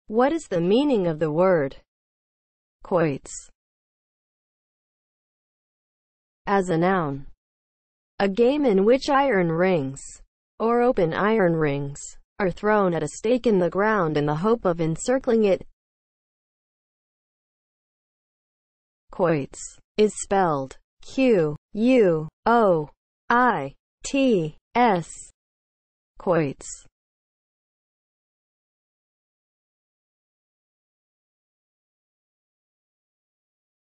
What is the meaning of the word quoits? As a noun, a game in which iron rings, or open iron rings, are thrown at a stake in the ground in the hope of encircling it. Quoits is spelled Quoits. Quoits.